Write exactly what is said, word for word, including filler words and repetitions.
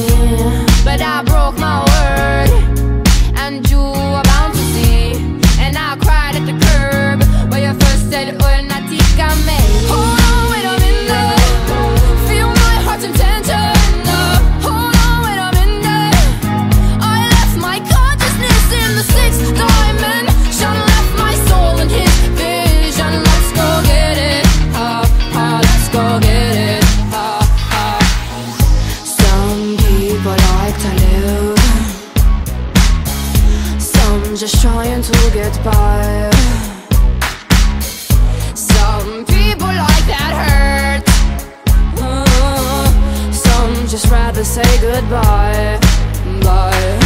but I broke my word, and you are bound to see. And I cried at the curb where you first said, "Oh, natika me." Hold on, wait a minute, feel my heart's intention. Hold on, wait a minute, I left my consciousness in the sixth dimension, left my soul in his vision. Let's go get it, ah, ah, let's go get it, ah, ah. Some people like to live, some just trying to get by. Some people like that hurt, uh, some just rather say goodbye, bye.